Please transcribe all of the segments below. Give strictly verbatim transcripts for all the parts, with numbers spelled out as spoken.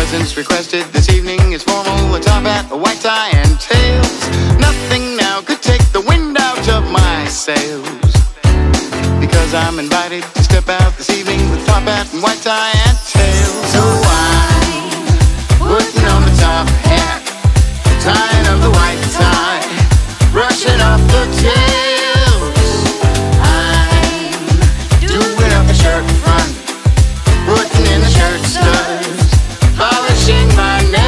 presence requested this evening is formal, a top hat, a white tie, and tails. Nothing now could take the wind out of my sails, because I'm invited to step out this evening with top hat and white tie and tails. So I'm putting on the top hat, tying up the white tie, brushing off the tails. I'm doing up the shirt front, putting in the shirt studs, polishing my nails.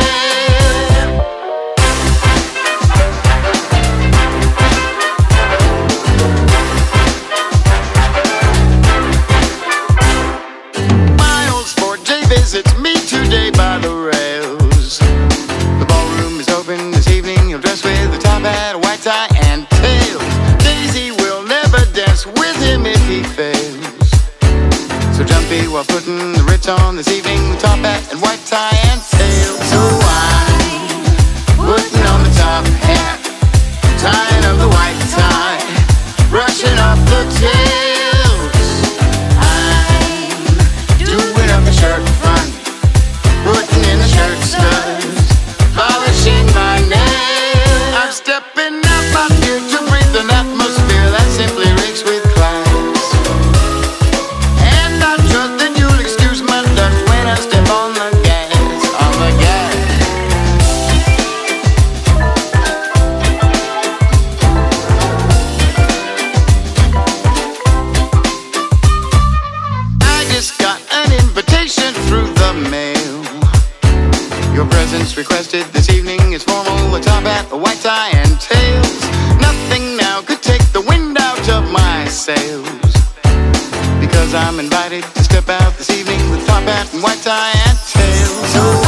My old sport Jay visits me today by the rails. The ballroom is open this evening. He'll dress with a top hat, a white tie, and tails. Daisy will never dance with him if he fails. So jumpy while putting the Ritz on this evening with top hat and white tie and tails. So I'm putting on the top hat, tying up the white tie, brushing off the tails. I'm doing up the shirt front, putting in the shirt studs, polishing my nails. I'm stepping out out here to breathe an atmosphere that simply reeks with class. And I trust that you'll excuse my Dutch when I step on the gas, on the gas. I just got an invitation through the mail. Your presence requested this evening is formal, a top hat, a white tie, and tails. Nothing now could take the wind out of my sails, because I'm invited to step out this evening with top hat and white tie and tails. So